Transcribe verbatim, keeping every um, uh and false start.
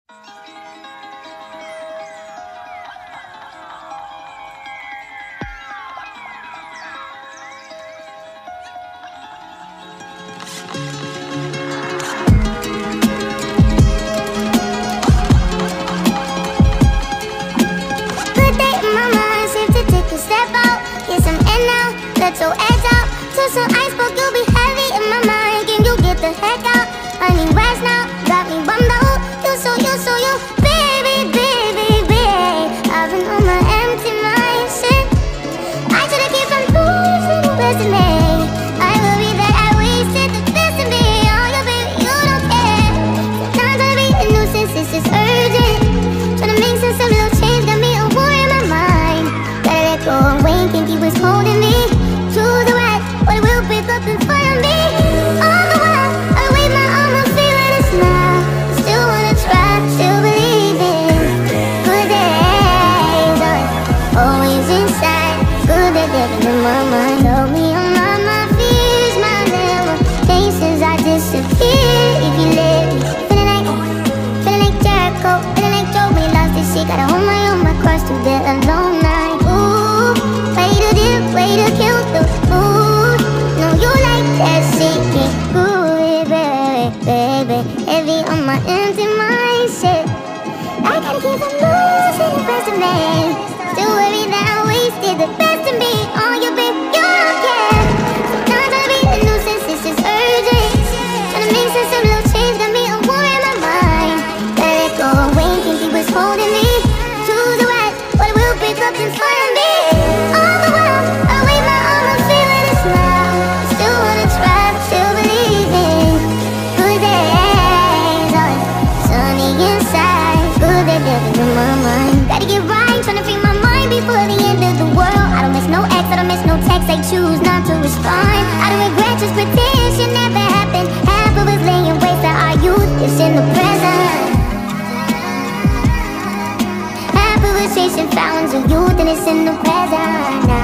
Let your edge out. To some iceberg, you'll be heavy in my mind. Can you get the heck out? I need rest now. Got me bummed out. You so, you so, you baby, baby, baby. I've been on my empty mindset. I should've kept on losing the best in me. I worry that I wasted the best in me. Oh, you baby, you don't care. Sometimes I be a nuisance, it's just urgent. Trying to make sense of little change, got me a war in my mind. Gotta let go and wait, think he was holding me to the right, but it will pick up and find me. All the while, I wait my almost feeling a smile. Still wanna try, still believe in good days are always inside. Good that they're in my mind. Help me on my, my fears, my limitations. I disappear if you let me. Feeling like, feeling like Jericho, feeling like Joe when he lost his shit. Gotta hold my own, my cross through that alone night. Ooh, way to dip, way to kill the mood. No, you like that shit, get good, baby, baby. Heavy on my empty mindset. I gotta keep on losing the best of me. Still worry that I wasted the best of me. Oh, you babe, you don't care. Sometimes I be a nuisance, it's just urgent. Trying to make sense of little change, got me a war in my mind. Let it go away, think he was holding me to the right, but it will pick up and find me. All the while, I wait my almost feeling a smile. Still wanna try, still believe in good days are sunny inside. Good that they're in my mind. Gotta get right, trying to free my mind before the end of the world. I don't miss no ex, I don't miss no text. They choose not to respond. I don't regret, just pretend shit never happened. Half of us laying waste to our youth, it's in the present. Half of us chasing fountains of youth, and it's in the present now.